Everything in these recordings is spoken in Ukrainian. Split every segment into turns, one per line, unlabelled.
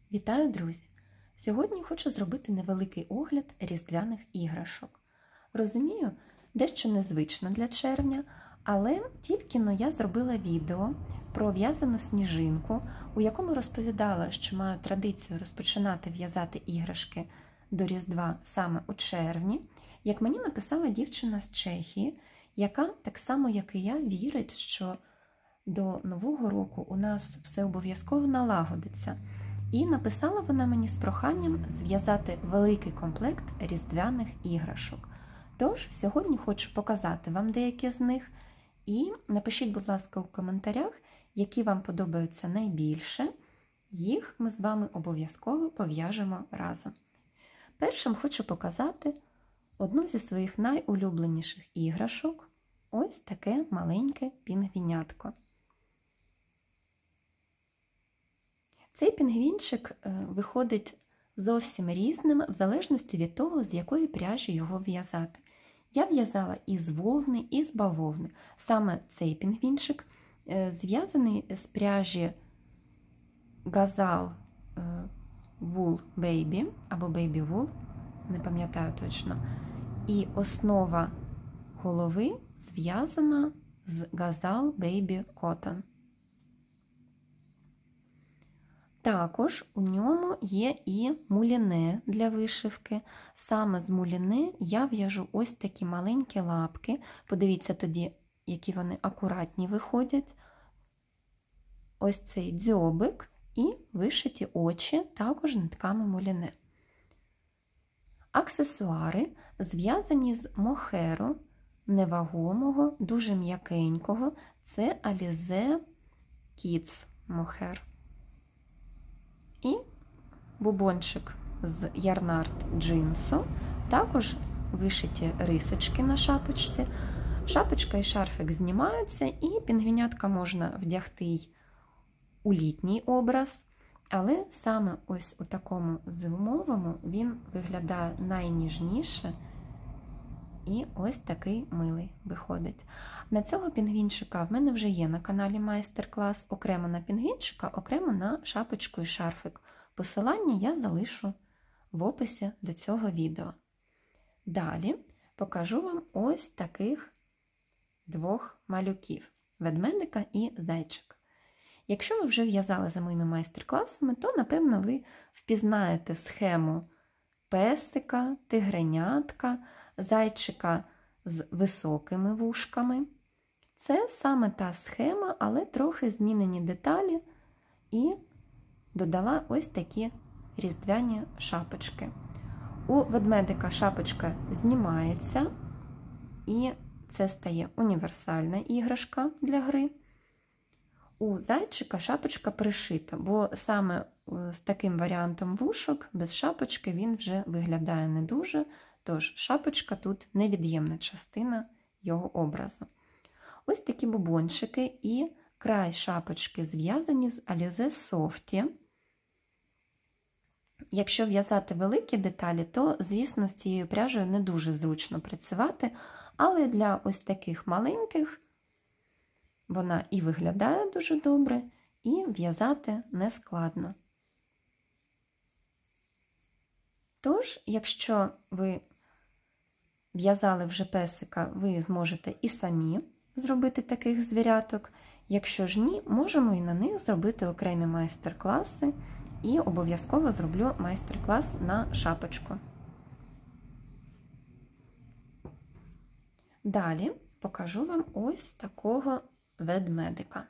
Вітаю, друзі! Сьогодні хочу зробити невеликий огляд різдвяних іграшок. Розумію, дещо незвично для червня, але тільки-но я зробила відео про в'язану сніжинку, у якому розповідала, що маю традицію розпочинати в'язати іграшки до Різдва саме у червні, як мені написала дівчина з Чехії, яка, так само як і я, вірить, що до Нового року у нас все обов'язково налагодиться. І написала вона мені з проханням зв'язати великий комплект різдвяних іграшок. Тож, сьогодні хочу показати вам деякі з них. І напишіть, будь ласка, у коментарях, які вам подобаються найбільше. Їх ми з вами обов'язково пов'яжемо разом. Першим хочу показати одну зі своїх найулюбленіших іграшок. Ось таке маленьке пінгвінятко. Цей пінгвінчик виходить зовсім різним, в залежності від того, з якої пряжі його в'язати. Я в'язала із вовни, і з бавовни. Саме цей пінгвінчик зв'язаний з пряжі Gazal Wool Baby, або Baby Wool, не пам'ятаю точно. І основа голови зв'язана з Gazal Baby Cotton. Також у ньому є і муліне для вишивки. Саме з муліне я в'яжу ось такі маленькі лапки. Подивіться тоді, які вони акуратні виходять. Ось цей дзьобик і вишиті очі також нитками муліне. Аксесуари зв'язані з мохеру, невагомого, дуже м'якенького. Це Alize Kids мохер. І бубончик з ярнард джинсу, також вишиті рисочки на шапочці. Шапочка і шарфик знімаються, і пінгвінятка можна вдягти у літній образ, але саме ось у такому зимовому він виглядає найніжніше і ось такий милий виходить. На цього пінгвінчика в мене вже є на каналі майстер-клас, окремо на пінгвінчика, окремо на шапочку і шарфик. Посилання я залишу в описі до цього відео. Далі покажу вам ось таких двох малюків – ведмедика і зайчика. Якщо ви вже в'язали за моїми майстер-класами, то, напевно, ви впізнаєте схему песика, тигренятка, зайчика з високими вушками. Це саме та схема, але трохи змінені деталі, і додала ось такі різдвяні шапочки. У ведмедика шапочка знімається, і це стає універсальна іграшка для гри. У зайчика шапочка пришита, бо саме з таким варіантом вушок, без шапочки, він вже виглядає не дуже, тож шапочка тут невід'ємна частина його образу. Ось такі бубончики і край шапочки зв'язані з Alize Softy. Якщо в'язати великі деталі, то, звісно, з цією пряжею не дуже зручно працювати, але для ось таких маленьких вона і виглядає дуже добре, і в'язати не складно. Тож, якщо ви в'язали вже песика, ви зможете і самі зробити таких звіряток. Якщо ж ні, можемо і на них зробити окремі майстер-класи, і обов'язково зроблю майстер-клас на шапочку. Далі покажу вам ось такого ведмедика.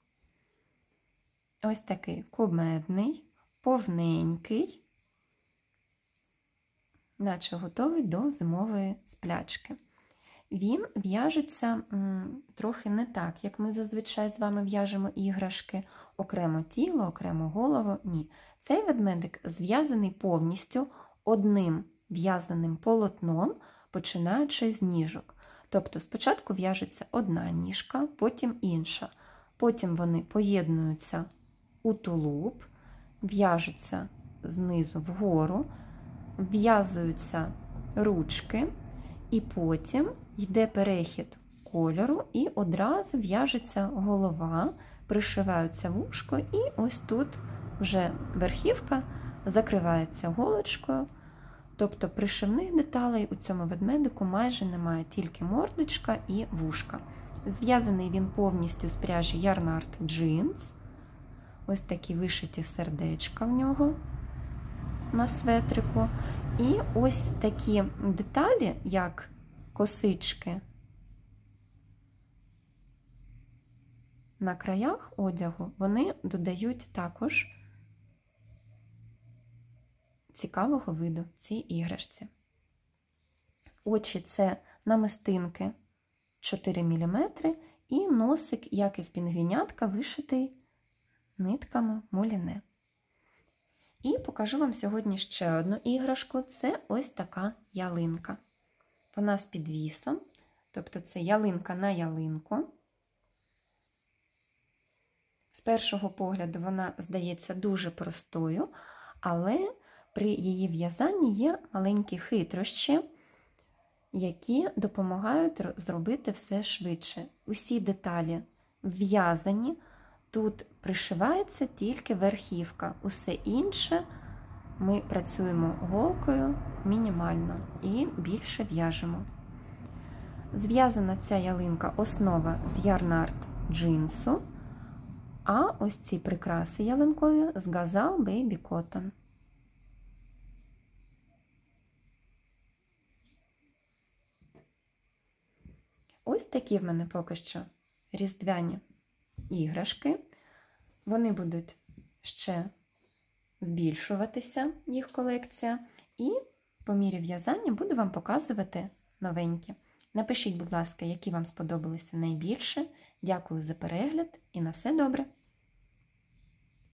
Ось такий кумедний, повненький, наче готовий до зимової сплячки. Він в'яжеться трохи не так, як ми зазвичай з вами в'яжемо іграшки, окремо тіло, окремо голову. Ні. Цей ведмедик зв'язаний повністю одним в'язаним полотном, починаючи з ніжок. Тобто спочатку в'яжеться одна ніжка, потім інша. Потім вони поєднуються у тулуб, в'яжуться знизу вгору, в'язуються ручки, і потім йде перехід кольору, і одразу в'яжеться голова, пришиваються вушко, і ось тут вже верхівка закривається голочкою, тобто пришивних деталей у цьому ведмедику майже немає, тільки мордочка і вушка. Зв'язаний він повністю з пряжі Yarn Art Jeans. Ось такі вишиті сердечка в нього на светрику. І ось такі деталі, як косички на краях одягу, вони додають також цікавого виду цій іграшці. Очі – це намистинки 4 мм і носик, як і в пінгвінятка, вишитий нитками муліне. І покажу вам сьогодні ще одну іграшку. Це ось така ялинка. Вона з підвісом, тобто це ялинка на ялинку. З першого погляду вона здається дуже простою, але при її в'язанні є маленькі хитрощі, які допомагають зробити все швидше. Усі деталі в'язані, тут пришивається тільки верхівка. Усе інше ми працюємо голкою мінімально і більше в'яжемо. Зв'язана ця ялинка основа з Yarn Art джинсу, а ось ці прикраси ялинкові з Gazal Baby Cotton. Ось такі в мене поки що різдвяні іграшки. Вони будуть ще збільшуватися, їх колекція, і по мірі в'язання буду вам показувати новенькі. Напишіть, будь ласка, які вам сподобалися найбільше. Дякую за перегляд і на все добре!